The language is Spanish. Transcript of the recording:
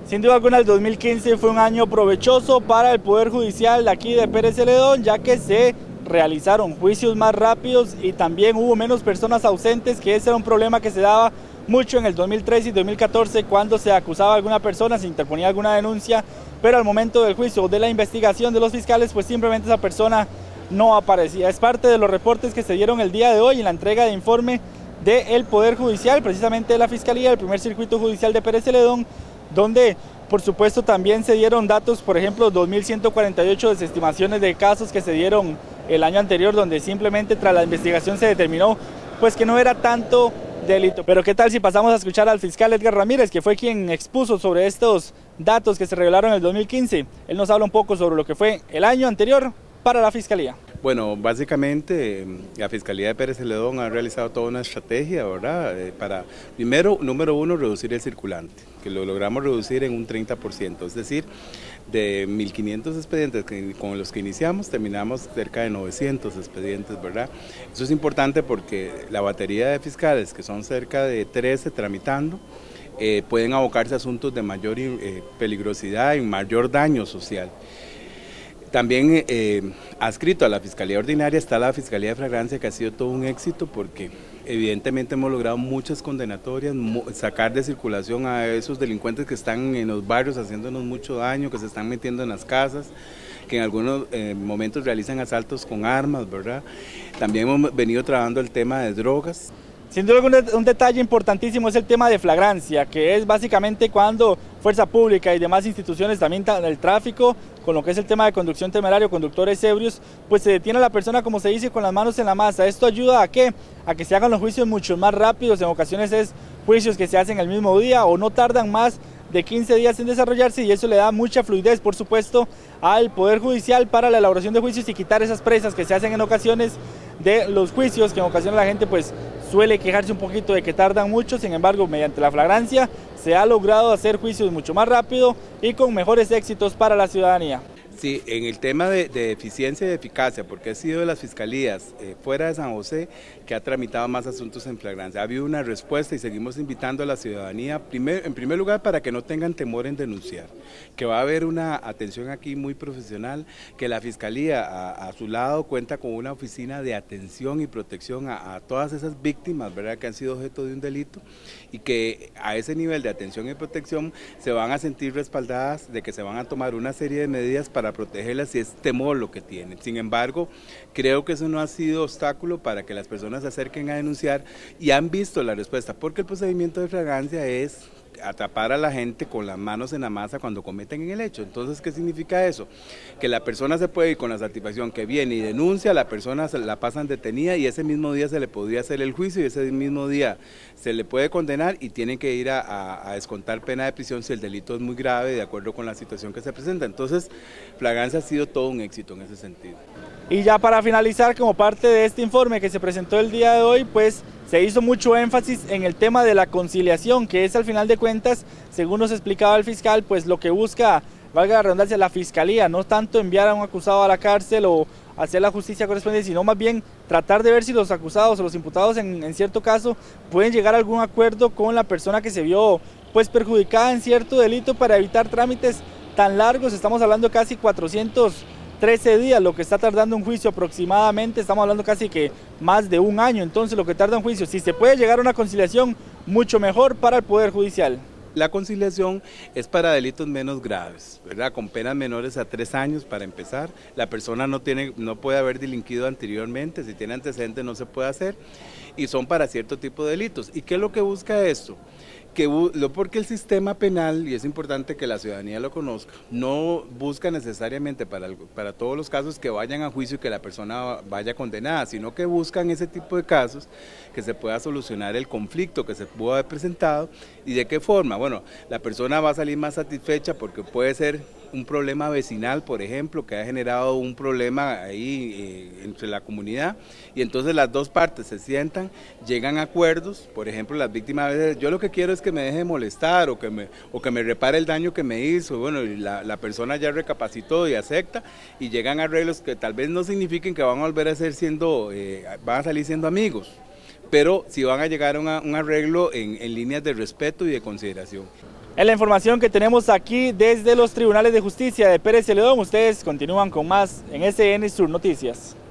Sin duda alguna el 2015 fue un año provechoso para el Poder Judicial de aquí de Pérez Celedón, ya que se realizaron juicios más rápidos y también hubo menos personas ausentes, que ese era un problema que se daba mucho en el 2013 y 2014 cuando se acusaba a alguna persona, se interponía alguna denuncia, pero al momento del juicio o de la investigación de los fiscales, pues simplemente esa persona no aparecía. Es parte de los reportes que se dieron el día de hoy en la entrega de informe del Poder Judicial, precisamente de la Fiscalía del Primer Circuito Judicial de Pérez Celedón, donde por supuesto también se dieron datos, por ejemplo 2.148 desestimaciones de casos que se dieron el año anterior, donde simplemente tras la investigación se determinó pues que no era tanto delito. Pero qué tal si pasamos a escuchar al fiscal Edgar Ramírez, que fue quien expuso sobre estos datos que se revelaron en el 2015. Él nos habla un poco sobre lo que fue el año anterior para la Fiscalía. Bueno, básicamente la Fiscalía de Pérez Celedón ha realizado toda una estrategia, ¿verdad? Para, primero, número uno, reducir el circulante, que lo logramos reducir en un 30%, es decir, de 1.500 expedientes con los que iniciamos, terminamos cerca de 900 expedientes, ¿verdad? Eso es importante porque la batería de fiscales, que son cerca de 13 tramitando, pueden abocarse a asuntos de mayor peligrosidad y mayor daño social. También adscrito a la Fiscalía Ordinaria está la Fiscalía de Flagrancia, que ha sido todo un éxito porque evidentemente hemos logrado muchas condenatorias, sacar de circulación a esos delincuentes que están en los barrios haciéndonos mucho daño, que se están metiendo en las casas, que en algunos momentos realizan asaltos con armas, ¿verdad? También hemos venido trabajando el tema de drogas. Sin duda un detalle importantísimo es el tema de flagrancia, que es básicamente cuando Fuerza Pública y demás instituciones, también el tráfico, con lo que es el tema de conducción temeraria, conductores ebrios, pues se detiene a la persona, como se dice, con las manos en la masa. ¿Esto ayuda a qué? A que se hagan los juicios mucho más rápidos, en ocasiones es juicios que se hacen el mismo día o no tardan más de 15 días en desarrollarse, y eso le da mucha fluidez, por supuesto, al Poder Judicial para la elaboración de juicios y quitar esas presas que se hacen en ocasiones de los juicios, que en ocasiones la gente pues suele quejarse un poquito de que tardan mucho. Sin embargo, mediante la flagrancia se ha logrado hacer juicios mucho más rápido y con mejores éxitos para la ciudadanía. Sí, en el tema de eficiencia y de eficacia, porque ha sido de las fiscalías fuera de San José que ha tramitado más asuntos en flagrancia. Ha habido una respuesta y seguimos invitando a la ciudadanía, en primer lugar, para que no tengan temor en denunciar, que va a haber una atención aquí muy profesional, que la Fiscalía a su lado cuenta con una oficina de atención y protección a todas esas víctimas, ¿verdad?, que han sido objeto de un delito, y que a ese nivel de atención y protección se van a sentir respaldadas de que se van a tomar una serie de medidas para protegerlas si es temor lo que tienen. Sin embargo, creo que eso no ha sido obstáculo para que las personas se acerquen a denunciar y han visto la respuesta, porque el procedimiento de flagrancia es atrapar a la gente con las manos en la masa cuando cometen el hecho. Entonces, ¿qué significa eso? Que la persona se puede ir con la satisfacción que viene y denuncia, la persona se la pasan detenida y ese mismo día se le podría hacer el juicio y ese mismo día se le puede condenar y tienen que ir a descontar pena de prisión si el delito es muy grave de acuerdo con la situación que se presenta. Entonces, flagrancia ha sido todo un éxito en ese sentido. Y ya para finalizar, como parte de este informe que se presentó el día de hoy, pues se hizo mucho énfasis en el tema de la conciliación, que es al final de cuentas, según nos explicaba el fiscal, pues lo que busca, valga la redundancia, la Fiscalía, no tanto enviar a un acusado a la cárcel o hacer la justicia correspondiente, sino más bien tratar de ver si los acusados o los imputados en cierto caso pueden llegar a algún acuerdo con la persona que se vio pues perjudicada en cierto delito para evitar trámites tan largos. Estamos hablando casi 413 días, lo que está tardando un juicio aproximadamente, estamos hablando casi que más de un año. Entonces lo que tarda un juicio, si se puede llegar a una conciliación, mucho mejor para el Poder Judicial. La conciliación es para delitos menos graves, ¿verdad?, con penas menores a 3 años para empezar. La persona no puede haber delinquido anteriormente, si tiene antecedentes no se puede hacer, y son para cierto tipo de delitos. ¿Y qué es lo que busca esto? Porque el sistema penal, y es importante que la ciudadanía lo conozca, no busca necesariamente para todos los casos que vayan a juicio y que la persona vaya condenada, sino que buscan ese tipo de casos que se pueda solucionar el conflicto que se pudo haber presentado. ¿Y de qué forma? Bueno, la persona va a salir más satisfecha porque puede ser un problema vecinal, por ejemplo, que ha generado un problema ahí entre la comunidad, y entonces las dos partes se sientan, llegan a acuerdos. Por ejemplo, las víctimas a veces, yo lo que quiero es que me deje de molestar o que me repare el daño que me hizo. Bueno, y la persona ya recapacitó y acepta, y llegan a arreglos que tal vez no signifiquen que van a volver a van a salir siendo amigos, pero sí van a llegar a un arreglo en líneas de respeto y de consideración. Es la información que tenemos aquí desde los Tribunales de Justicia de Pérez Celedón. Ustedes continúan con más en SN Sur Noticias.